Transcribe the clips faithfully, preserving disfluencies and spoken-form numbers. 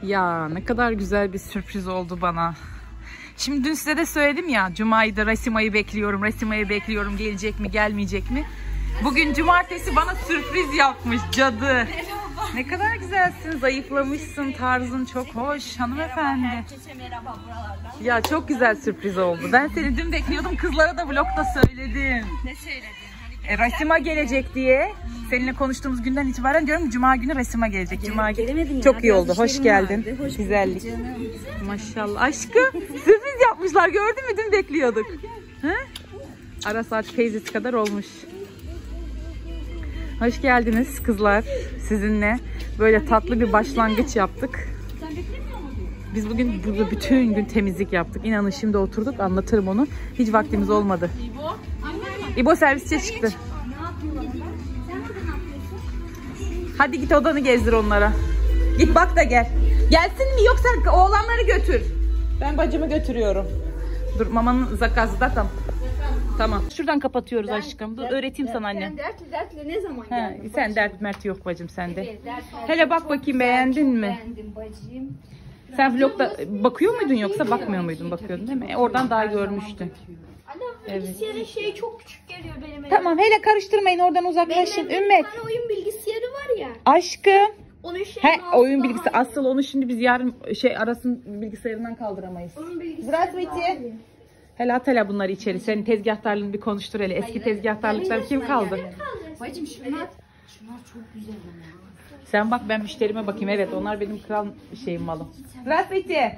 Ya ne kadar güzel bir sürpriz oldu bana. Şimdi dün size de söyledim ya, Cuma'yı da Rasima'yı bekliyorum, Rasima'yı bekliyorum, gelecek mi gelmeyecek mi? Bugün cumartesi bana sürpriz yapmış cadı. Ne kadar güzelsin, zayıflamışsın, tarzın çok hoş hanımefendi. Herkese merhaba buralardan. Ya çok güzel sürpriz oldu. Ben seni dün bekliyordum, kızlara da vlogda söyledim. Ne söyledin? E, Rasima gelecek diye. Seninle konuştuğumuz günden itibaren diyorum ki Cuma günü Rasima gelecek. Cuma günü. Çok iyi oldu. Hoş geldin. Hoş Güzellik. Maşallah. Aşkım sürpriz yapmışlar. Gördün mü? Dün bekliyorduk. He? Aras artık teyzesi kadar olmuş. Hoş geldiniz kızlar. Sizinle böyle tatlı bir başlangıç yaptık. Biz bugün burada bütün gün temizlik yaptık. İnanın şimdi oturduk, anlatırım onu. Hiç vaktimiz olmadı. İbo servisçe çıktı. Hadi git odanı gezdir onlara. Git bak da gel. Gelsin mi yoksa oğlanları götür. Ben bacımı götürüyorum. Dur mamanın zakazı da tam. Tamam. Şuradan kapatıyoruz ben, aşkım. Dur, öğreteyim dert, sana anne. Sen dertli dertli ne zaman He, geldin? sen bacım? dert mert yok bacım sende. Evet, dert, hele bak bakayım güzel, beğendin mi? Beğendim bacım. Sen vlogda bakıyor muydun yoksa bakmıyor muydun? Bakıyordun değil mi? E, oradan daha görmüştün. Ana bilgisayarın şeyi çok küçük geliyor benim. Tamam hele karıştırmayın, oradan uzaklaşın. Benim Ümmet. bir oyun bilgisayarı var ya. Aşkım. Onun şey He, oyun bilgisayarı. Asıl onu şimdi biz yarın şey Aras'ın bilgisayarından kaldıramayız. Bırakmayın. Hele at hele bunları içeri. Senin tezgahtarlığını bir konuştur hele. Eski hayır, tezgahtarlıklar kim kaldı? Bacım şunlar, şunlar çok güzel ama. Sen bak, ben müşterime bakayım. Evet, onlar benim kral şeyim, malım. Rafeti.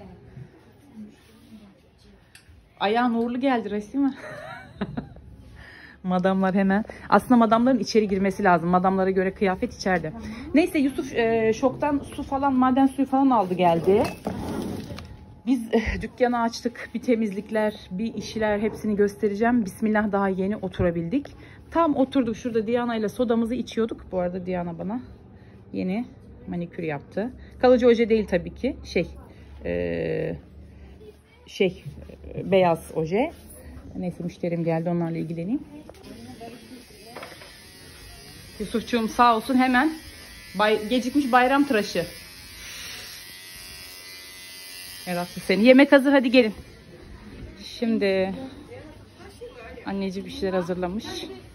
Ayağın uğurlu geldi Rasima. Madamlar hemen. Aslında madamların içeri girmesi lazım. Madamlara göre kıyafet içeride. Tamam. Neyse Yusuf e, şoktan su falan, maden suyu falan aldı geldi. Biz e, dükkanı açtık. Bir temizlikler, bir işler, hepsini göstereceğim. Bismillah, daha yeni oturabildik. Tam oturduk. Şurada Diana ile sodamızı içiyorduk. Bu arada Diana bana yeni manikür yaptı. Kalıcı oje değil tabii ki. Şey e, şey e, beyaz oje. Neyse müşterim geldi, onlarla ilgileneyim. Yusufcuğum sağ olsun hemen bay, gecikmiş bayram tıraşı. Yarattı seni. Yemek hazır, hadi gelin. Şimdi anneciğim bir şeyler hazırlamış.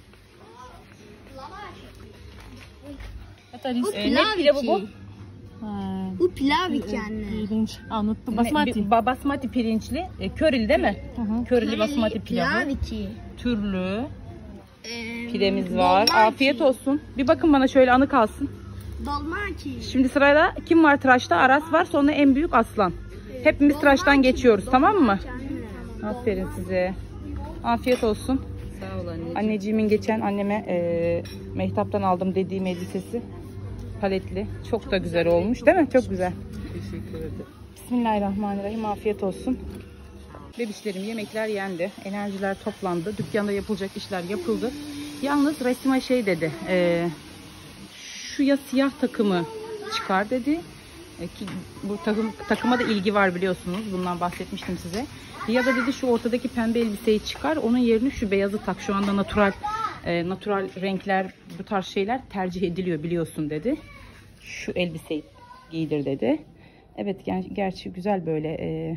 Bu ee, pilav ne pilavı bu? Ha. Bu pilav iki anne. Pirinç. Anlattım. Basmati. Ne, basmati pirinçli. E, körili değil mi? Hı hı. Körili basmati pilavı. Pilav iki. Türlü. Ee, Pidemiz var. Afiyet iki. Olsun. Bir bakın bana şöyle, anı kalsın. Dolma iki. Şimdi sırada kim var tıraşta? Aras var. Sonra en büyük Aslan. Hepimiz dolma tıraştan iki. Geçiyoruz. Dolma tamam mı? Aferin size. Afiyet olsun. Sağ ol anneciğim. Anneciğimin geçen anneme e, Mehtap'tan aldım dediğim elbisesi. Paletli. Çok da güzel olmuş değil mi? Çok güzel. Teşekkür ederim. Bismillahirrahmanirrahim. Afiyet olsun. Bebişlerim, yemekler yendi. Enerjiler toplandı. Dükkanda yapılacak işler yapıldı. Yalnız Rasima şey dedi. E, şu ya siyah takımı çıkar dedi. E, ki bu takım, takıma da ilgi var biliyorsunuz. Bundan bahsetmiştim size. Ya da dedi şu ortadaki pembe elbiseyi çıkar. Onun yerine şu beyazı tak. Şu anda natural e, natural renkler, bu tarz şeyler tercih ediliyor biliyorsun dedi. Şu elbiseyi giydir dedi. Evet ger gerçi güzel böyle e,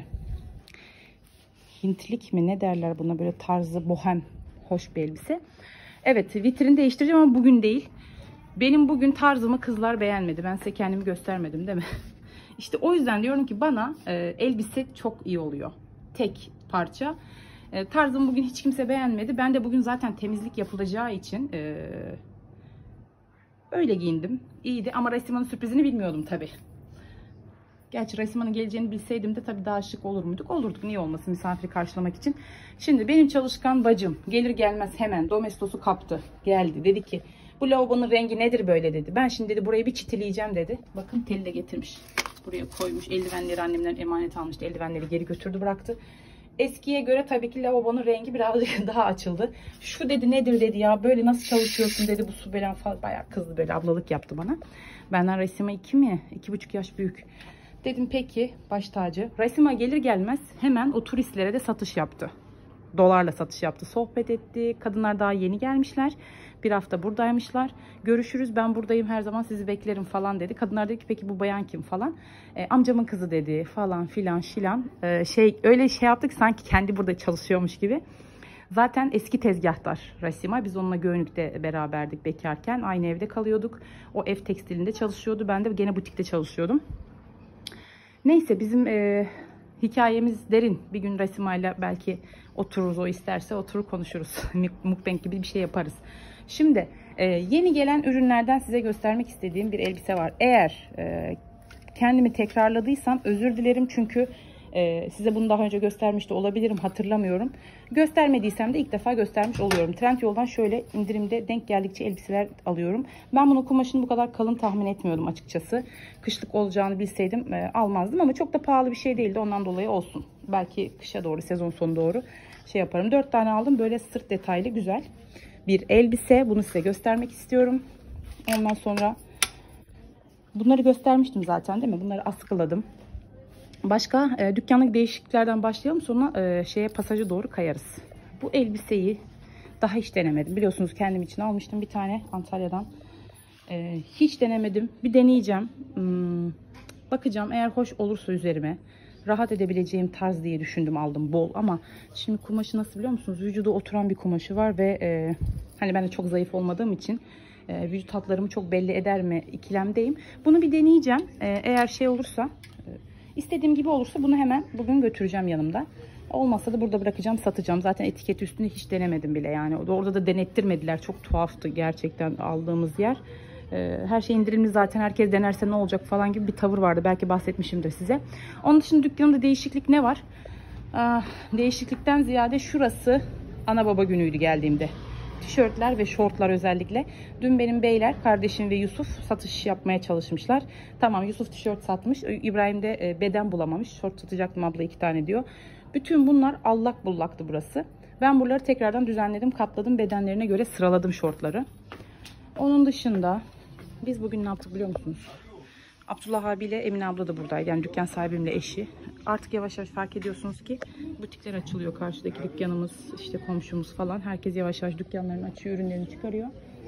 Hintlik mi ne derler buna, böyle tarzı bohem, hoş bir elbise. Evet, vitrini değiştireceğim ama bugün değil. Benim bugün tarzımı kızlar beğenmedi. Ben size kendimi göstermedim değil mi? İşte o yüzden diyorum ki bana e, elbise çok iyi oluyor. Tek parça. E, tarzımı bugün hiç kimse beğenmedi. Ben de bugün zaten temizlik yapılacağı için e, öyle giyindim. İyiydi ama Rasima'nın sürprizini bilmiyordum tabii. Gerçi Rasima'nın geleceğini bilseydim de tabii daha şık olur muyduk? Olurduk. Niye olmasın, misafiri karşılamak için. Şimdi benim çalışkan bacım gelir gelmez hemen Domestos'u kaptı. Geldi. Dedi ki bu lavabonun rengi nedir böyle dedi. Ben şimdi dedi burayı bir çitileyeceğim dedi. Bakın teli de getirmiş. Buraya koymuş. Eldivenleri annemden emanet almıştı. Eldivenleri geri götürdü bıraktı. Eskiye göre tabii ki lavabonun rengi birazcık daha açıldı. Şu dedi nedir dedi ya, böyle nasıl çalışıyorsun dedi. Bu su belen falan bayağı kızdı, böyle ablalık yaptı bana. Benden Rasima iki mi? iki buçuk yaş büyük. Dedim peki baş tacı. Rasima gelir gelmez hemen o turistlere de satış yaptı. Dolarla satış yaptı. Sohbet etti. Kadınlar daha yeni gelmişler. Bir hafta buradaymışlar. Görüşürüz, ben buradayım her zaman, sizi beklerim falan dedi. Kadınlar dedi ki peki bu bayan kim falan. E, amcamın kızı dedi falan filan şilan. E, şey öyle şey yaptık sanki kendi burada çalışıyormuş gibi. Zaten eski tezgahtar Rasima. Biz onunla Göynük'te beraberdik bekarken. Aynı evde kalıyorduk. O ev tekstilinde çalışıyordu. Ben de gene butikte çalışıyordum. Neyse bizim e, hikayemiz derin. Bir gün Rasima'yla belki otururuz, o isterse oturur konuşuruz. Mukbang gibi bir şey yaparız. Şimdi e, yeni gelen ürünlerden size göstermek istediğim bir elbise var. Eğer e, kendimi tekrarladıysam özür dilerim çünkü Ee, size bunu daha önce göstermiş de olabilirim, hatırlamıyorum. Göstermediysem de ilk defa göstermiş oluyorum. Trendyol'dan şöyle indirimde denk geldikçe elbiseler alıyorum. Ben bunun kumaşını bu kadar kalın tahmin etmiyordum açıkçası. Kışlık olacağını bilseydim e, almazdım ama çok da pahalı bir şey değildi, ondan dolayı olsun. Belki kışa doğru, sezon sonu doğru şey yaparım. dört tane aldım, böyle sırt detaylı güzel bir elbise. Bunu size göstermek istiyorum. Ondan sonra bunları göstermiştim zaten değil mi? Bunları askıladım. Başka e, dükkanlık değişikliklerden başlayalım, sonra e, şeye pasaja doğru kayarız. Bu elbiseyi daha hiç denemedim. Biliyorsunuz kendim için almıştım bir tane Antalya'dan. E, hiç denemedim. Bir deneyeceğim. Hmm, bakacağım, eğer hoş olursa üzerime rahat edebileceğim tarz diye düşündüm, aldım bol. Ama şimdi kumaşı nasıl biliyor musunuz? Vücuda oturan bir kumaşı var ve e, hani ben de çok zayıf olmadığım için e, vücut hatlarımı çok belli eder mi ikilemdeyim. Bunu bir deneyeceğim. E, eğer şey olursa, İstediğim gibi olursa bunu hemen bugün götüreceğim yanımda. Olmazsa da burada bırakacağım, satacağım. Zaten etiketi üstünde hiç denemedim bile yani. Orada da denettirmediler. Çok tuhaftı gerçekten aldığımız yer. Her şey indirimli zaten, herkes denerse ne olacak falan gibi bir tavır vardı. Belki bahsetmişimdir size. Onun dışında dükkanımda değişiklik ne var? Değişiklikten ziyade şurası ana baba günüydü geldiğimde. Tişörtler ve şortlar özellikle. Dün benim beyler, kardeşim ve Yusuf satış yapmaya çalışmışlar. Tamam, Yusuf tişört satmış. İbrahim de beden bulamamış. Şort satacaktım abla iki tane diyor. Bütün bunlar allak bullaktı burası. Ben buraları tekrardan düzenledim, katladım. Bedenlerine göre sıraladım şortları. Onun dışında biz bugün ne yaptık biliyor musunuz? Abdullah abiyle Emine abla da buradaydı. Yani dükkan sahibimle eşi. Artık yavaş yavaş fark ediyorsunuz ki butikler açılıyor. Karşıdaki dükkanımız, işte komşumuz falan. Herkes yavaş yavaş dükkanlarını açıyor, ürünlerini çıkarıyor.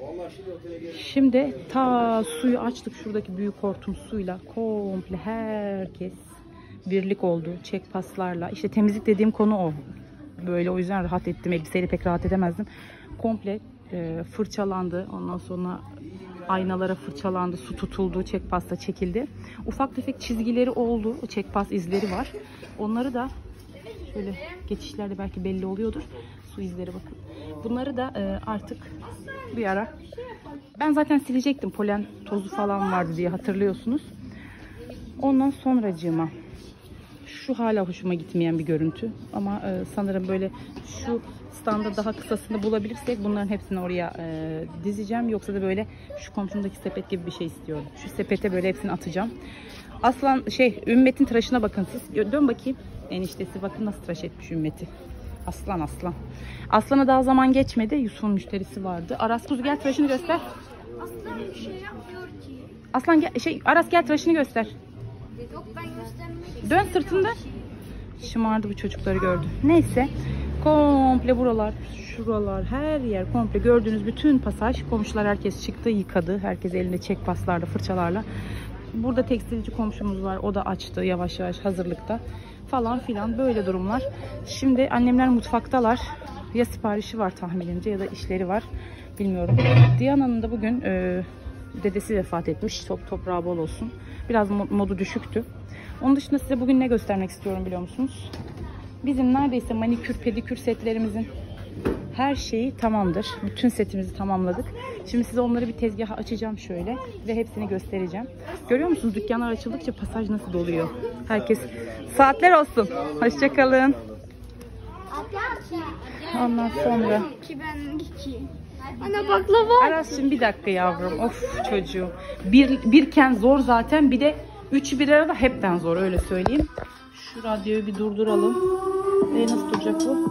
Şimdi ta suyu açtık. Şuradaki büyük hortum suyla komple herkes birlik oldu. Çek paslarla. İşte temizlik dediğim konu o. Böyle, o yüzden rahat ettim. Elbiseyle pek rahat edemezdim. Komple e, fırçalandı. Ondan sonra aynalara fırçalandı, su tutuldu, çek pasta çekildi. Ufak tefek çizgileri oldu, çek pas izleri var. Onları da şöyle geçişlerde belki belli oluyordur. Su izleri bakın. Bunları da e, artık bir ara, ben zaten silecektim, polen tozu falan vardı diye hatırlıyorsunuz. Ondan sonracığıma şu hala hoşuma gitmeyen bir görüntü ama e, sanırım böyle şu standa daha kısasını bulabilirsek bunların hepsini oraya e, dizeceğim. Yoksa da böyle şu komşumdaki sepet gibi bir şey istiyorum. Şu sepete böyle hepsini atacağım. Aslan şey, Ümmet'in tıraşına bakın siz. Dön bakayım. Eniştesi bakın nasıl tıraş etmiş Ümmet'i. Aslan aslan. Aslan'a daha zaman geçmedi. Yusuf'un müşterisi vardı. Aras Kuz gel tıraşını göster. Aslan bir şey yapmıyor ki. Aslan gel, şey Aras gel tıraşını göster. Yok, ben göstermek Dön sırtında. Şımardı bu çocukları gördü. Neyse. Komple buralar, şuralar, her yer komple gördüğünüz bütün pasaj. Komşular herkes çıktı, yıkadı. Herkes elinde çek paslarla, fırçalarla. Burada tekstilci komşumuz var. O da açtı yavaş yavaş hazırlıkta. Falan filan böyle durumlar. Şimdi annemler mutfaktalar. Ya siparişi var tahminimce ya da işleri var. Bilmiyorum. Diyana'nın da bugün e, dedesi vefat etmiş. Top, toprağı bol olsun. Biraz modu düşüktü. Onun dışında size bugün ne göstermek istiyorum biliyor musunuz? Bizim neredeyse manikür, pedikür setlerimizin her şeyi tamamdır. Bütün setimizi tamamladık. Şimdi size onları bir tezgaha açacağım şöyle ve hepsini göstereceğim. Görüyor musunuz? Dükkanlar açıldıkça pasaj nasıl doluyor? Herkes saatler olsun. Hoşçakalın. Ondan sonra ki ben iki. Ana baklava. Aras'cığım bir dakika yavrum. Of çocuğum. Bir, birken zor zaten. Bir de üçü bir arada hepten zor, öyle söyleyeyim. Şu radyoyu bir durduralım. E, nasıl duracak bu?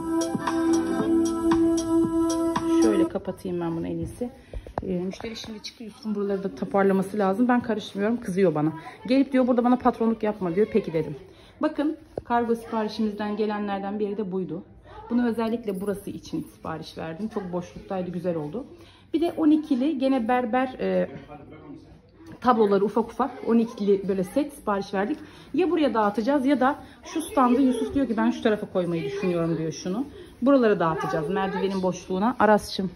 Şöyle kapatayım ben bunu en iyisi. E, müşteri şimdi çıkıyor. Yusuf'un buraları da toparlaması lazım. Ben karışmıyorum. Kızıyor bana. Gelip diyor burada bana patronluk yapma diyor. Peki dedim. Bakın kargo siparişimizden gelenlerden biri de buydu. Bunu özellikle burası için sipariş verdim. Çok boşluktaydı. Güzel oldu. Bir de on ikili gene berber e, tabloları ufak ufak on ikili böyle set sipariş verdik. Ya buraya dağıtacağız ya da şu standı Yusuf diyor ki ben şu tarafa koymayı düşünüyorum diyor şunu. Buraları dağıtacağız merdivenin boşluğuna. Aras'cığım.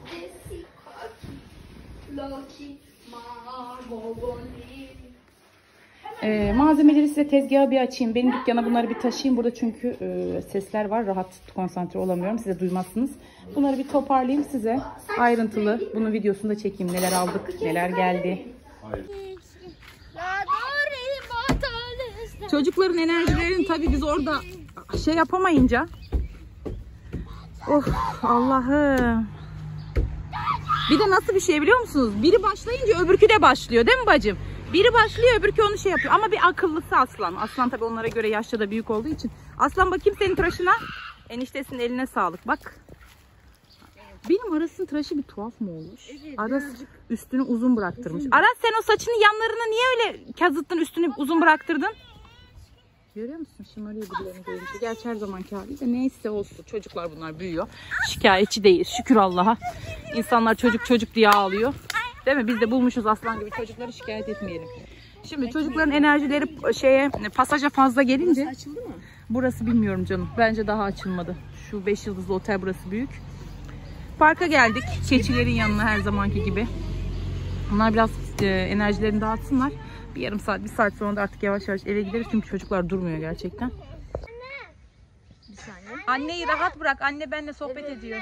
Ee, malzemeleri size tezgahı bir açayım. Benim dükkana bunları bir taşıyayım. Burada çünkü e, sesler var. Rahat konsantre olamıyorum. Size duymazsınız. Bunları bir toparlayayım size. Ayrıntılı. Bunun videosunu da çekeyim. Neler aldık, neler geldi. Çocukların enerjilerini tabii biz orada şey yapamayınca. Of Allah'ım. Bir de nasıl bir şey biliyor musunuz? Biri başlayınca öbürkü de başlıyor değil mi bacım? Biri başlıyor öbürkü onu şey yapıyor. Ama bir akıllısı Aslan. Aslan tabii onlara göre yaşça da büyük olduğu için. Aslan bakayım senin tıraşına. Eniştesinin eline sağlık. Bak. Benim Aras'ın tıraşı bir tuhaf mı olmuş? Evet, Aras birazcık üstünü uzun bıraktırmış. Uzun. Aras sen o saçını yanlarını niye öyle kazıttın, üstünü uzun bıraktırdın? Görüyor musun? Şımarıyor birilerini görünce. Gerçi her zamanki haliyle neyse olsun. Çocuklar bunlar büyüyor. Şikayetçi değil. Şükür Allah'a. İnsanlar çocuk çocuk diye ağlıyor. Değil mi? Biz de bulmuşuz aslan gibi çocukları, şikayet etmeyelim. Şimdi çocukların enerjileri şeye pasaja fazla gelince. Burası açıldı mı? Burası bilmiyorum canım. Bence daha açılmadı. Şu beş yıldızlı otel burası büyük. Parka geldik. Keçilerin yanına her zamanki gibi. Onlar biraz e, enerjilerini dağıtsınlar. Bir yarım saat, bir saat sonra da artık yavaş yavaş eve gideriz. Çünkü çocuklar durmuyor gerçekten. Bir saniye. Anneyi rahat bırak. Anne benimle sohbet ediyor.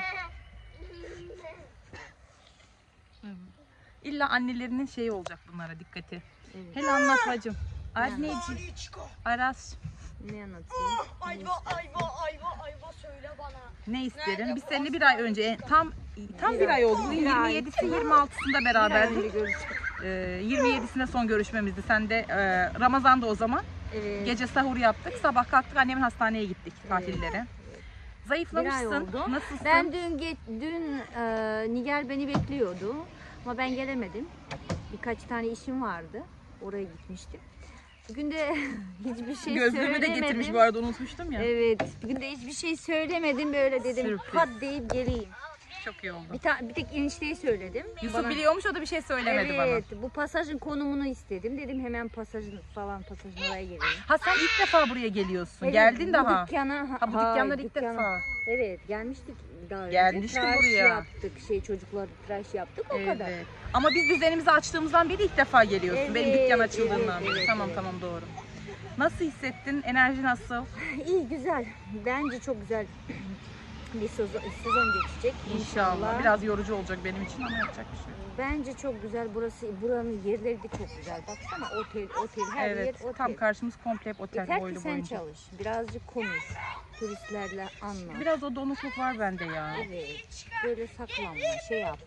İlla annelerinin şeyi olacak bunlara, dikkati. Evet. Hele anlat bacım. Anneciğim. Aras. Ne anlatayım? Ayva ayva ayva ayva söyle bana. Ne isterim? Biz seninle bir ay önce tam tam bir ay oldu. yirmi yedisi yirmi altısında beraberdik. Ee, yirmi yedisinde son görüşmemizdi. Sen de e, Ramazan'da o zaman. Evet. Gece sahur yaptık. Sabah kalktık. Annemin hastaneye gittik tatillere. Evet. Zayıflamışsın. Nasılsın? Ben dün dün e, Nigar beni bekliyordu. Ama ben gelemedim. Birkaç tane işim vardı. Oraya gitmiştim. Bugün de hiçbir şey Gözlüğümü söylemedim. Gözlüğümü de getirmiş bu arada, unutmuştum ya. Evet. Bugün de hiçbir şey söylemedim. Böyle dedim. Sürpriz. Pat deyip geleyim. Çok iyi oldu. Bir, ta, bir tek enişteyi söyledim. Yusuf bana, biliyormuş, o da bir şey söylemedi evet, bana. Evet. Bu pasajın konumunu istedim. Dedim hemen pasajın falan pasajın oraya geleyim. Ha sen ilk defa buraya geliyorsun. Evet, Geldin daha. Dükkana, ha bu dükkanlar ilk dükkana, defa. Evet gelmiştik daha önce. Gelmiştik tıraş buraya. yaptık. Şey çocuklar tıraş yaptık o Evet. kadar. Ama biz düzenimizi açtığımızdan beri ilk defa geliyorsun. Evet, Benim dükkan açıldığından evet, beri. evet, Tamam evet. tamam doğru. Nasıl hissettin? Enerji nasıl? İyi güzel. Bence çok güzel bir sezon, sezon geçecek. İnşallah. İnşallah. Biraz yorucu olacak benim için ama yapacak bir şey yok. Bence çok güzel burası. Buranın yerleri de çok güzel. Baksana otel, otel, her Evet, yer otel. tam karşımız komple hep otel Yeter boylu ki sen boyunca. çalış. Birazcık konuş. Turistlerle anla. Biraz o donukluk var bende ya. Evet. Böyle saklanma, şey yapma.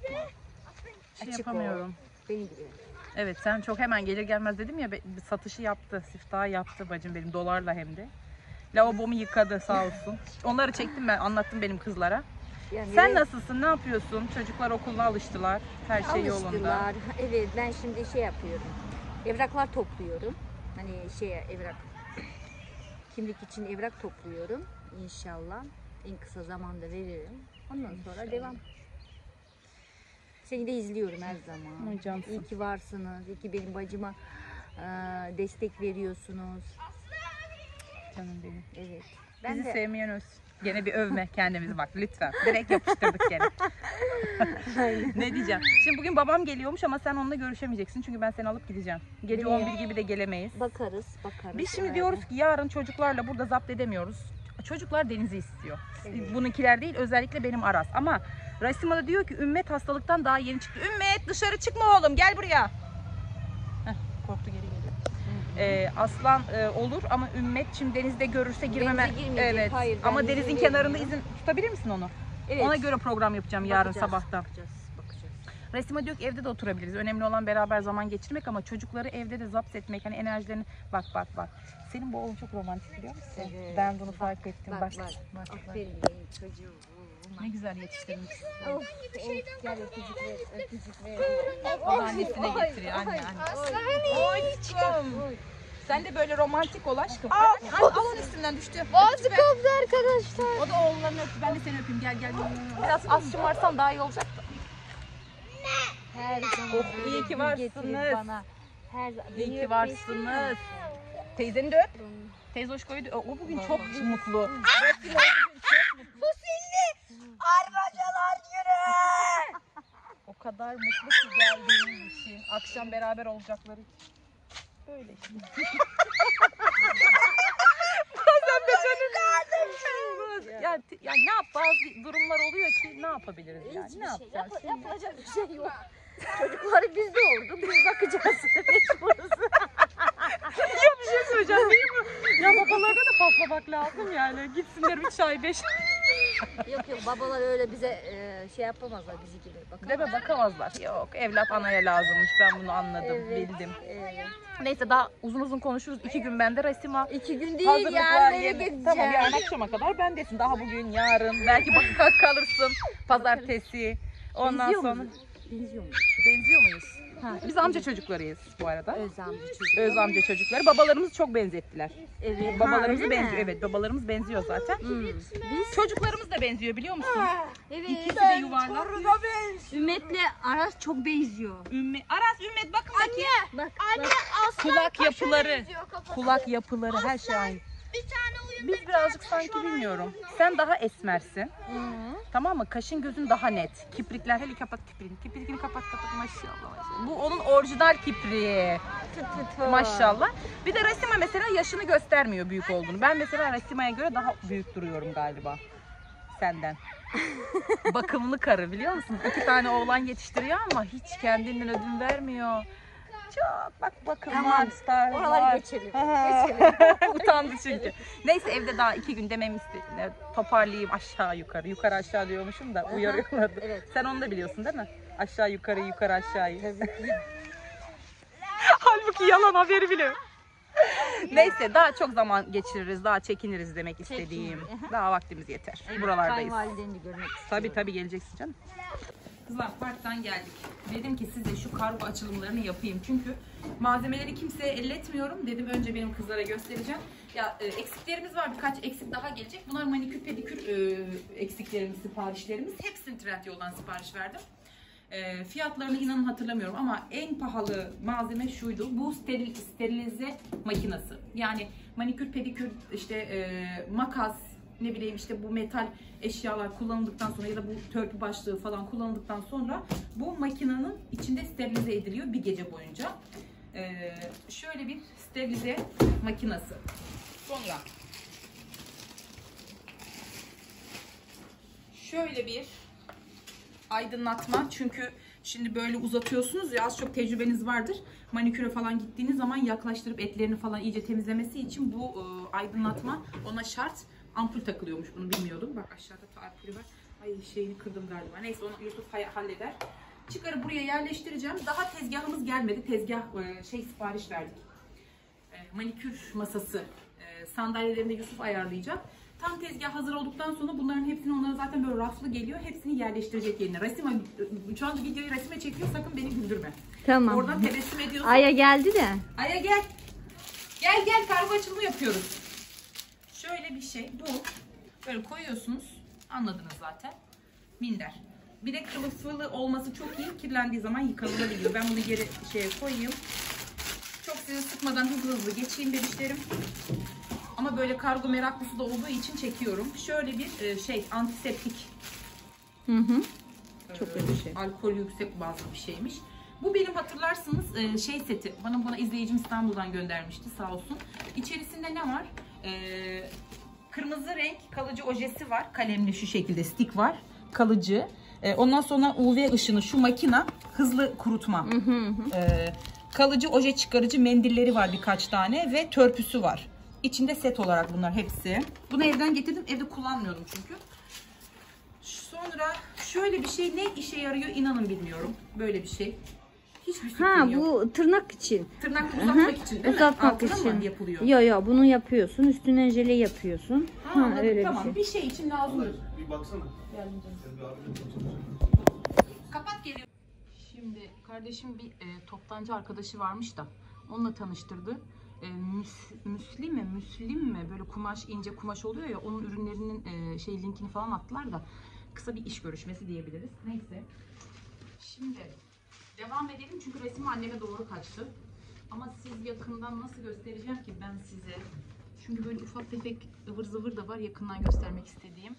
Şey Açık yapamıyorum. ol. Beni gibi. Evet, sen çok hemen gelir gelmez dedim ya, bir satışı yaptı, siftahı yaptı bacım benim, dolarla hem de. Lavabomu yıkadı sağ olsun. Onları çektim ben, anlattım benim kızlara. Yani Sen evet, nasılsın, ne yapıyorsun? Çocuklar okuluna alıştılar, her şey yolunda. alıştılar. Evet, ben şimdi şey yapıyorum. Evraklar topluyorum. Hani şey evrak, kimlik için evrak topluyorum. İnşallah en kısa zamanda veririm. Ondan sonra devam. Seni de izliyorum her zaman. Ay cansın. İyi ki varsınız. İyi ki benim bacıma e, destek veriyorsunuz. Canım benim. Evet. Ben Bizi de sevmeyen ölsün. Gene bir övme kendimizi bak lütfen. Direkt yapıştırdık gene. Ne diyeceğim? Şimdi bugün babam geliyormuş ama sen onunla görüşemeyeceksin. Çünkü ben seni alıp gideceğim. Gece Niye? on bir gibi de gelemeyiz. bakarız, bakarız. Biz şimdi Öyle. diyoruz ki yarın çocuklarla burada zapt edemiyoruz. Çocuklar denizi istiyor. Evet. Bununkiler değil, özellikle benim Aras. Ama Rasima da diyor ki Ümmet hastalıktan daha yeni çıktı. Ümmet dışarı çıkma oğlum, gel buraya. Heh, korktu, geri geliyor. Ee, aslan e, olur ama Ümmet şimdi denizde görürse girmeme. Denize girmeyecek, Evet. hayır, ben Ama izin denizin kenarında vermiyorum. izin tutabilir misin onu? Evet. Ona göre program yapacağım yarın Bakacağız, sabahtan. Bakacağız, bakacağız. Resima diyor ki evde de oturabiliriz. Önemli olan beraber zaman geçirmek ama çocukları evde de zapt etmek. Hani enerjilerini bak bak bak. Senin bu oğlun çok romantik, biliyor musun? Evet. Ben bunu fark ettim. Bak, Bak, bak, bak, bak. Aferin benim çocuğum. Ne güzel yetiştirmişsin. Of, of, gel öpücük ver, öpücük ver. O da annesine getiriyor anne anne. Aşkım. Sen de böyle romantik ol aşkım. Ay, al onun üstünden düştü. Boğazı koptu arkadaşlar. O da oğullarını öptü. Ben de seni öpeyim. Gel gel. Biraz az şımarsan daha iyi olacak da. Her zaman Oh, böyle iyi ki gül varsınız. getirir bana. Her zaman. İyi Beni ki öpmeyi varsınız. Teyzeni de öp. Teyze Hoşko'yu da- o bugün çok mutlu. Armacalar yürü. O kadar mutlu ki geldiğiniz için. Akşam beraber olacakları için. Böyle işte. Bazen bedenim. Ya, ya ne yap, bazı durumlar oluyor ki ne yapabiliriz yani? Ne yapacağız? Yap, yapılacak bir şey yok. Çocukları biz doğurduk. Biz bakacağız. Mecburuz. Ya bir şey söyleyeceğim değil mi? Ya babalarına da patlamak lazım yani. Gitsinler üç ay beş Yok yok, babalar öyle bize e, şey yapamazlar bizi gibi. Bakamaz. Değil mi? Bakamazlar. Yok, evlat anaya lazımmış. Ben bunu anladım, Evet, bildim. evet. Neyse daha uzun uzun konuşuruz. İki gün bende Rasima. İki gün değil, Hazırlıklar yarın eve yerine- gideceğim. Tamam, yarın akşama kadar bendesin. Daha bugün, yarın. Belki bak kalırsın. Pazartesi. Ondan Benziyor sonra. muyuz? Benziyor muyuz? Benziyor muyuz? Ha, biz amca çocuklarıyız bu arada. Öz amca çocuk. Öz amca çocukları. Babalarımızı çok benzettiler. Evet. Babalarımızı Ha, öyle mi? benziyor. Evet, babalarımız benziyor zaten. Hmm. Biz Çocuklarımız da benziyor biliyor musun? evet. İkisi de yuvarlak. Ümmet'le Aras çok benziyor. Ümmü, Aras, Ümmet bakın bakayım. Bak, Anne aslan Kulak taşa yapıları, benziyor kafası. kulak yapıları her şey aynı. Bir tane uyum. Biz birazcık sanki bilmiyorum. Sen daha esmersin. Hı. Tamam mı? Kaşın gözün daha net. Kiprikler, hele kapat kipriğini. Kipriğini kapat kapat maşallah maşallah. Bu onun orijinal kipriği. Tı tı tı. Maşallah. Bir de Rasima mesela yaşını göstermiyor büyük olduğunu. Ben mesela Rasima'ya göre daha büyük duruyorum galiba. Senden. Bakımlı karı biliyor musun? İki tane oğlan yetiştiriyor ama hiç kendinden ödün vermiyor. Çok bak bakımlar, Tamam. starlar. Oraları geçelim. Ha. Geçelim. Utandı çünkü. Neyse evde daha iki gün demem istedim. Toparlayayım aşağı yukarı. Yukarı aşağı diyormuşum da uyarıyorlardı. Evet. Sen onu da biliyorsun değil mi? Aşağı yukarı yukarı aşağıyı. Halbuki yalan, haberi bile yok. Neyse daha çok zaman geçiririz, daha çekiniriz demek istediğim. Daha vaktimiz yeter. Buralardayız. Kayınvalideni de görmek istiyorum. Tabii tabii geleceksin canım. Kızlar parktan geldik. Dedim ki size şu kargo açılımlarını yapayım. Çünkü malzemeleri kimseye elletmiyorum. Dedim önce benim kızlara göstereceğim. Ya e, eksiklerimiz var. Birkaç eksik daha gelecek. Bunlar manikür pedikür e, eksiklerimiz, siparişlerimiz. Hepsini Trendyol'dan sipariş verdim. E, fiyatlarını inanın hatırlamıyorum ama en pahalı malzeme şuydu. Bu steril, sterilize makinesi. Yani manikür pedikür işte e, makas, ne bileyim işte bu metal eşyalar kullanıldıktan sonra ya da bu törpü başlığı falan kullanıldıktan sonra bu makinenin içinde sterilize ediliyor bir gece boyunca. Ee, şöyle bir sterilize makinesi. Sonra şöyle bir aydınlatma, çünkü şimdi böyle uzatıyorsunuz ya, az çok tecrübeniz vardır. Maniküre falan gittiğiniz zaman yaklaştırıp etlerini falan iyice temizlemesi için bu e, aydınlatma ona şart. Ampul takılıyormuş, bunu bilmiyordum. Bak aşağıda ampulü var. Ay şeyini kırdım galiba. Neyse onu Yusuf halleder. Çıkarıp buraya yerleştireceğim. Daha tezgahımız gelmedi. Tezgah e, şey sipariş verdik. E, manikür masası. E, sandalyelerini de Yusuf ayarlayacak. Tam tezgah hazır olduktan sonra bunların hepsini, onlara zaten böyle raflı geliyor. Hepsini yerleştirecek yerine. Rasima, şu anda videoyu Rasima çekiyor, sakın beni güldürme. Tamam. Oradan tebessüm ediyorsun. Aya geldi de. Aya gel. Gel gel, kargo açılımı yapıyoruz. Şöyle bir şey bu. Böyle koyuyorsunuz. Anladınız zaten. Minder. Bir de kılıflı olması çok iyi. Kirlendiği zaman yıkanılabiliyor. Ben bunu geri şeye koyayım. Çok sizi sıkmadan hızlı hızlı geçeyim bebişlerim. Ama böyle kargo meraklısı da olduğu için çekiyorum. Şöyle bir şey, antiseptik. Hı hı. Çok iyi bir şey. Alkol yüksek bazlı bir şeymiş. Bu benim hatırlarsınız şey seti. Bana bana izleyicim İstanbul'dan göndermişti sağ olsun. İçerisinde ne var? Ee, kırmızı renk kalıcı ojesi var. Kalemli şu şekilde stick var. Kalıcı. Ee, ondan sonra U V ışını, şu makina hızlı kurutma. Hı hı hı. Ee, kalıcı oje çıkarıcı mendilleri var birkaç tane ve törpüsü var. İçinde set olarak bunlar hepsi. Bunu evden getirdim. Evde kullanmıyordum çünkü. Sonra şöyle bir şey, ne işe yarıyor inanın bilmiyorum. Böyle bir şey. Hiçbir fikrim Ha, yok. bu tırnak için. Tırnak uzatmak için değil mi? Uzatmak Altına için. mı yapılıyor? Yo yo, bunu yapıyorsun. Üstüne jöle yapıyorsun. Ha, Ha, anladım. öyle Tamam. bir şey. Bir şey için lazım. Bir baksana. Geldim canım. Kapat geliyor. Şimdi kardeşim bir e, toptancı arkadaşı varmış da onunla tanıştırdı. E, müs, müsli mi, müslim mi, böyle kumaş, ince kumaş oluyor ya, onun ürünlerinin e, şey linkini falan attılar da kısa bir iş görüşmesi diyebiliriz. Neyse. Şimdi Devam edelim çünkü resim anneme doğru kaçtı. Ama siz yakından nasıl göstereceğim ki ben size? Çünkü böyle ufak tefek ıvır zıvır da var yakından göstermek istediğim.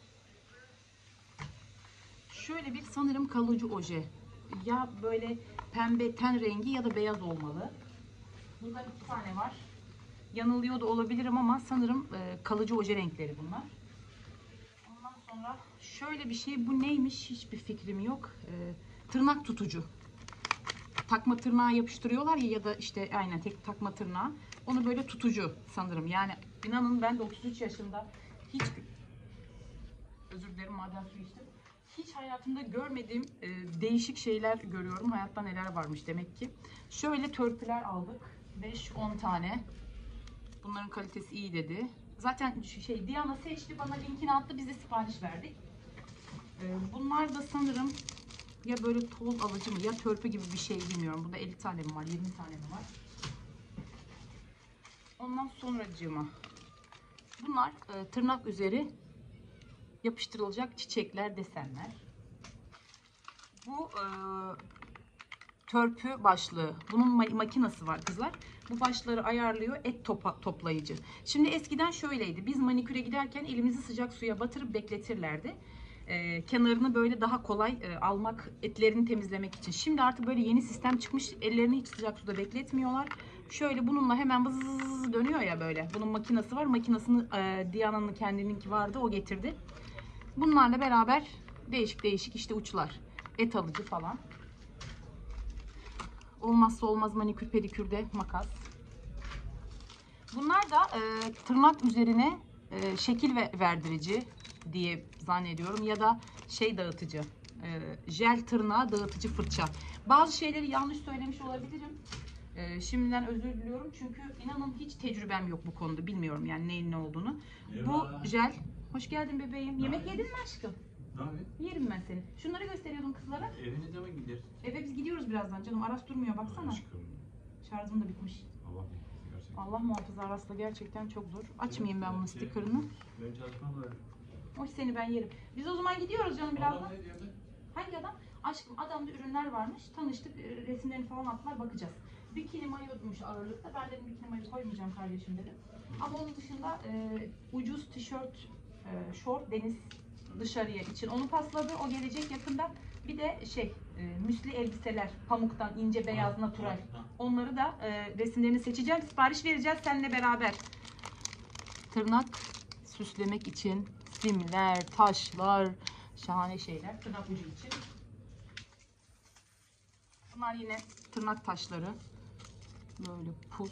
Şöyle bir sanırım kalıcı oje. Ya böyle pembe ten rengi ya da beyaz olmalı. Burada iki tane var. Yanılıyor da olabilirim ama sanırım e, kalıcı oje renkleri bunlar. Ondan sonra şöyle bir şey, bu neymiş hiçbir fikrim yok. E, tırnak tutucu. Takma tırnağa yapıştırıyorlar ya ya da işte aynen tek takma tırnağa. Onu böyle tutucu sanırım. Yani inanın ben de otuz üç yaşında hiç, özür dilerim maden su içtim. Hiç hayatımda görmediğim e, değişik şeyler görüyorum. Hayatta neler varmış demek ki. Şöyle törpüler aldık. beş on tane. Bunların kalitesi iyi dedi. Zaten şey Diana seçti, bana linkini attı, biz de sipariş verdik. E, bunlar da sanırım ya böyle toz alıcı mı ya törpü gibi bir şey, bilmiyorum. Bunda elli tane mi var, yirmi tane mi var? Ondan sonracığıma bunlar e, tırnak üzeri yapıştırılacak çiçekler, desenler. Bu e, törpü başlığı. Bunun ma makinesi var kızlar. Bu başları ayarlıyor, et topa toplayıcı. Şimdi eskiden şöyleydi. Biz maniküre giderken elimizi sıcak suya batırıp bekletirlerdi. Ee, kenarını böyle daha kolay e, almak, etlerini temizlemek için. Şimdi artık böyle yeni sistem çıkmış. Ellerini hiç sıcak suda bekletmiyorlar. Şöyle bununla hemen vızız dönüyor ya böyle. Bunun makinesi var. Makinesini e, Diana'nın kendininki vardı. O getirdi. Bunlarla beraber değişik değişik işte uçlar. Et alıcı falan. Olmazsa olmaz manikür pedikürde makas. Bunlar da e, tırnak üzerine e, şekil ve verdirici diye zannediyorum ya da şey dağıtıcı, e, jel tırnağı dağıtıcı fırça. Bazı şeyleri yanlış söylemiş olabilirim. E, şimdiden özür diliyorum çünkü inanın hiç tecrübem yok bu konuda, bilmiyorum yani neyin ne olduğunu. Bu jel, hoş geldin bebeğim. Yemek yedin mi aşkım? Abi. Yerim ben seni. Şunları gösteriyordum kızlara. Evine de mi gideriz? Eve biz gidiyoruz birazdan canım. Aras durmuyor baksana. Aşkım. Şarjım da bitmiş. Allah muhafaza gerçekten. Allah muhafaza, Aras'la gerçekten çok zor. Açmayayım ben bunun sticker'ını. Benim çalışmam var. Hoş seni ben yerim. Biz o zaman gidiyoruz canım birazdan. Adam ne diyor be? Hangi adam? Aşkım adamda ürünler varmış. Tanıştık. e, Resimlerini falan attılar, bakacağız. Bikini mayodmuş ağırlıkta. Ben dedim bikini mayo koymayacağım kardeşim dedim. Ama onun dışında e, ucuz tişört, e, şort, deniz dışarıya için onu pasladı. O gelecek yakında. Bir de şey e, müsli elbiseler pamuktan, ince beyaz natural. Onları da e, resimlerini seçeceğim. Sipariş vereceğiz seninle beraber. Tırnak süslemek için simler, taşlar, şahane şeyler. Tırnak ucu için. Bunlar yine tırnak taşları. Böyle pul.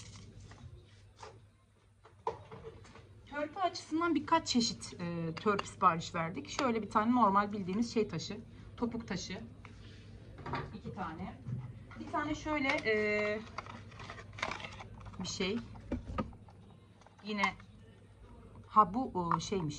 Törpü açısından birkaç çeşit e, törpü sipariş verdik. Şöyle bir tane normal bildiğimiz şey taşı. Topuk taşı. İki tane. Bir tane şöyle e, bir şey. Yine ha bu o, şeymiş.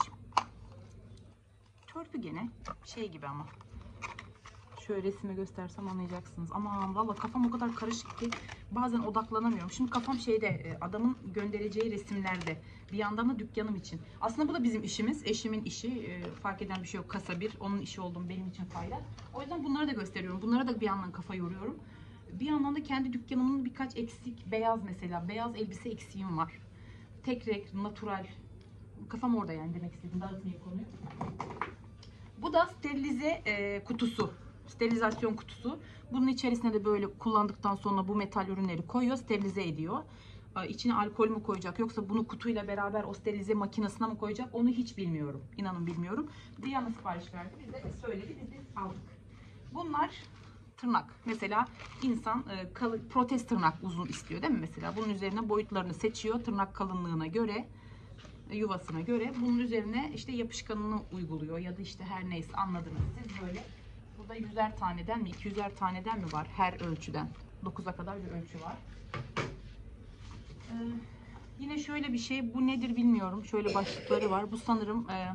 Törpü gene şey gibi ama. Şöyle resime göstersem anlayacaksınız. Aman valla kafam o kadar karışık ki bazen odaklanamıyorum. Şimdi kafam şeyde, adamın göndereceği resimlerde. Bir yandan da dükkanım için. Aslında bu da bizim işimiz. Eşimin işi. Fark eden bir şey yok. Kasa bir. Onun işi olduğum benim için fayda. O yüzden bunları da gösteriyorum. Bunlara da bir yandan kafa yoruyorum. Bir yandan da kendi dükkanımın birkaç eksik. Beyaz mesela. Beyaz elbise eksiğim var. Tek renk, natural. Kafam orada yani demek istedim. Dağıtmayayım konuyu. Bu da sterilize e, kutusu. Sterilizasyon kutusu. Bunun içerisine de böyle kullandıktan sonra bu metal ürünleri koyuyor, sterilize ediyor. İçine alkol mü koyacak yoksa bunu kutuyla beraber o sterilize makinesine mi koyacak onu hiç bilmiyorum. İnanın bilmiyorum. Diana sipariş verdi. Biz de söyledi. Biz de aldık. Bunlar tırnak. Mesela insan e, kalı, protez tırnak uzun istiyor değil mi mesela? Bunun üzerine boyutlarını seçiyor. Tırnak kalınlığına göre, yuvasına göre. Bunun üzerine işte yapışkanını uyguluyor ya da işte her neyse anladınız siz böyle. Burada yüzer taneden mi, iki yüzer taneden mi var her ölçüden? dokuza kadar bir ölçü var. Ee, yine şöyle bir şey, bu nedir bilmiyorum. Şöyle başlıkları var. Bu sanırım e,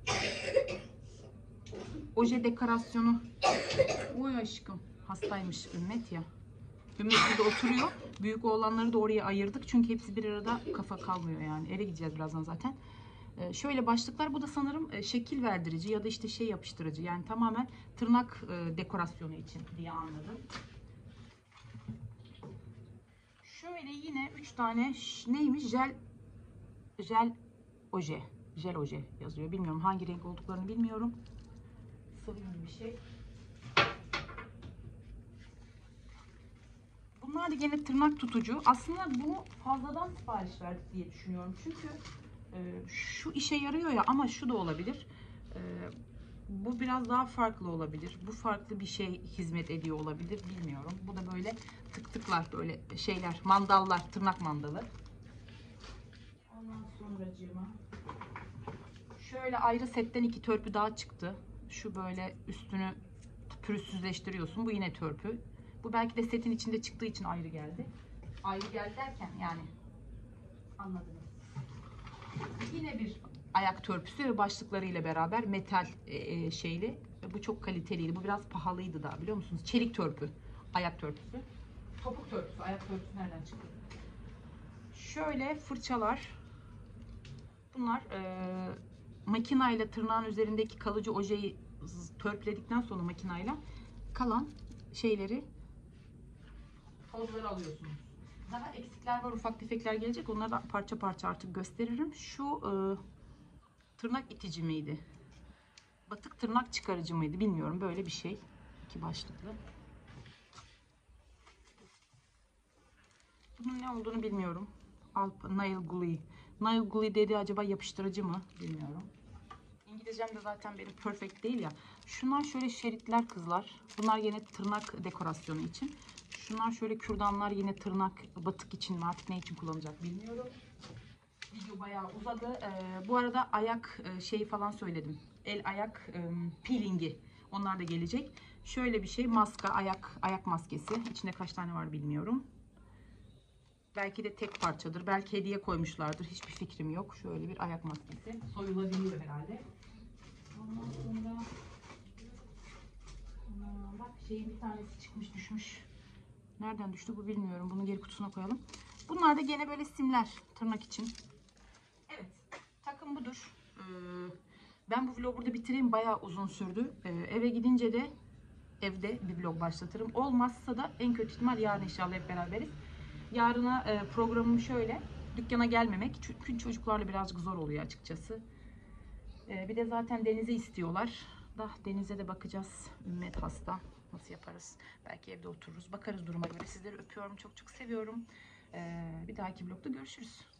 oje dekorasyonu. Oy aşkım, hastaymış Ümmet ya. Ümmet burada oturuyor. Büyük oğlanları da oraya ayırdık. Çünkü hepsi bir arada kafa kalmıyor yani. Eve gideceğiz birazdan zaten. Ee, şöyle başlıklar. Bu da sanırım e, şekil verdirici ya da işte şey yapıştırıcı. Yani tamamen tırnak e, dekorasyonu için diye anladım. Şöyle yine üç tane ş- neymiş? Jel jel oje. Jel oje yazıyor. Bilmiyorum hangi renk olduklarını bilmiyorum. Sıvı gibi bir şey. Bunlar da gene tırnak tutucu. Aslında bunu fazladan sipariş verdik diye düşünüyorum. Çünkü e, şu işe yarıyor ya, ama şu da olabilir. E, bu biraz daha farklı olabilir. Bu farklı bir şey hizmet ediyor olabilir. Bilmiyorum. Bu da böyle tık tıklar, böyle şeyler, mandallar, tırnak mandalı. Ondan sonracığıma şöyle ayrı setten iki törpü daha çıktı. Şu böyle üstünü pürüzsüzleştiriyorsun. Bu yine törpü. Bu belki de setin içinde çıktığı için ayrı geldi. Ayrı geldi derken yani anladınız. Yine bir ayak törpüsü ve başlıklarıyla beraber metal e, şeyli. Bu çok kaliteliydi. Bu biraz pahalıydı da, biliyor musunuz? Çelik törpü. Ayak törpüsü. Topuk törpüsü. Ayak törpüsü nereden çıktı? Şöyle fırçalar. Bunlar e, makinayla tırnağın üzerindeki kalıcı ojeyi törpüledikten sonra makinayla kalan şeyleri, tozları alıyorsunuz. Daha eksikler var, ufak tefekler gelecek. Onları da parça parça artık gösteririm. Şu e, tırnak itici miydi? Batık tırnak çıkarıcı mıydı? Bilmiyorum. Böyle bir şey. İki başlıklı. Bunun ne olduğunu bilmiyorum. Alp Nail Glue. Nail Glue dediği acaba yapıştırıcı mı? Bilmiyorum. İngilizcem de zaten benim perfect değil ya. Şunlar şöyle şeritler kızlar. Bunlar yine tırnak dekorasyonu için. Şunlar şöyle kürdanlar, yine tırnak batık için mi artık ne için kullanacak bilmiyorum. Video bayağı uzadı. Ee, bu arada ayak e, şeyi falan söyledim. El ayak e, peelingi. Onlar da gelecek. Şöyle bir şey, maska, ayak ayak maskesi. İçinde kaç tane var bilmiyorum. Belki de tek parçadır. Belki hediye koymuşlardır. Hiçbir fikrim yok. Şöyle bir ayak maskesi. Soyulabiliyor herhalde. Ondan sonra Aa, bak şeyin bir tanesi çıkmış, düşmüş. Nereden düştü bu bilmiyorum. Bunu geri kutusuna koyalım. Bunlar da gene böyle simler tırnak için. Evet, takım budur. Ee, ben bu vlogu burada bitireyim. Bayağı uzun sürdü. Ee, eve gidince de evde bir vlog başlatırım. Olmazsa da en kötü ihtimal yarın inşallah hep beraberiz. Yarına e, programım şöyle. Dükkana gelmemek. Çünkü çocuklarla birazcık zor oluyor açıkçası. E, bir de zaten Deniz'i istiyorlar. Da Deniz'e de bakacağız. Ümmet hasta. Nasıl yaparız? Belki evde otururuz. Bakarız duruma göre. Sizleri öpüyorum. Çok çok seviyorum. E, bir dahaki vlogda görüşürüz.